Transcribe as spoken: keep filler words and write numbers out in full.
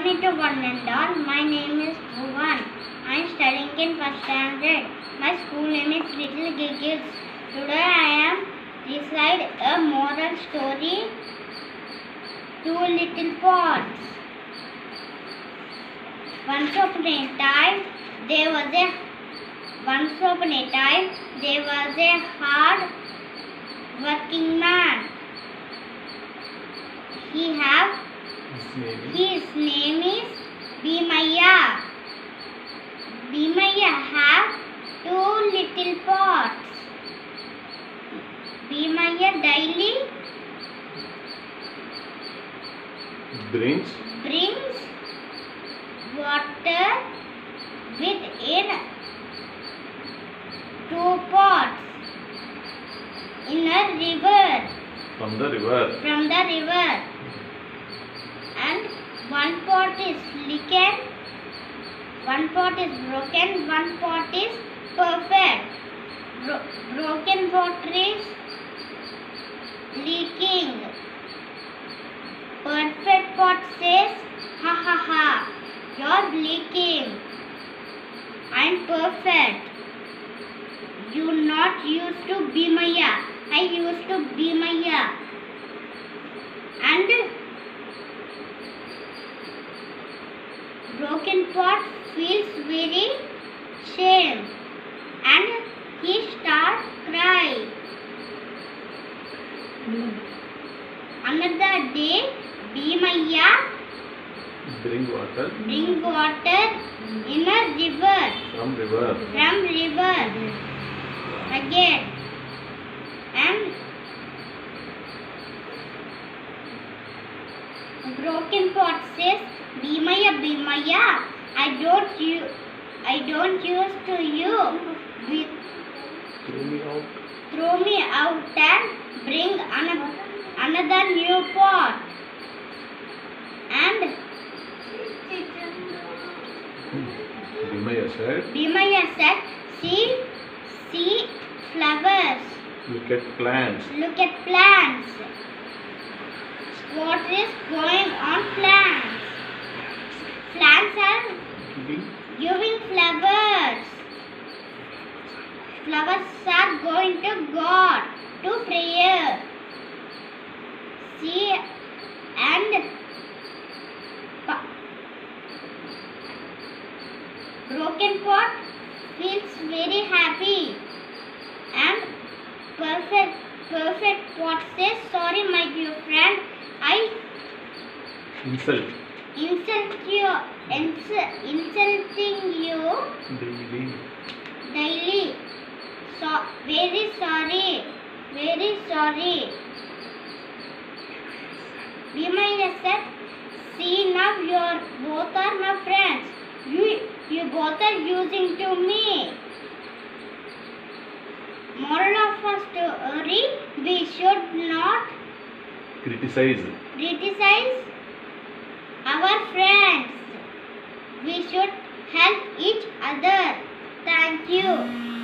morning to one and all. My name is Bhuvan. I am studying in first standard. My school name is Little Giggles. Today I am recite a moral story. Two little pots. Once upon a time, there was a once upon a time there was a hard working man. He have his name is Bhimaya. Bhimaya have two little pots. Bhimaya daily brings brings water within two pots in a river. from the river. From the river. And one pot is leaking, one pot is broken, one pot is perfect. Bro broken water is leaking. Perfect pot says, ha ha ha, you're leaking. I'm perfect. You not used to be Maya. I used to be Maya. And broken pot feels very shame and he starts crying. Another day, Bhimaya bring water bring water in a river. from river. From river again. And broken pot says, Bhimaya, Bhimaya, I don't you, I don't use to you. We, Throw me out. throw me out and bring another, another new pot. And Bhimaya said, Bhimaya said, see, see flowers. look at plants. Look at plants. What is going on plants? Plants are Giving giving flowers. Flowers are going to God to prayer. See, and broken pot feels very happy. And perfect perfect pot says, sorry my dear friend, I insult insult you, ins- insulting you daily. daily. So very sorry, very sorry. Bhimaya said, see now you are both are my friends. You you both are using to me. Moral of a story: we should not Criticize. criticize our friends. We should help each other. Thank you.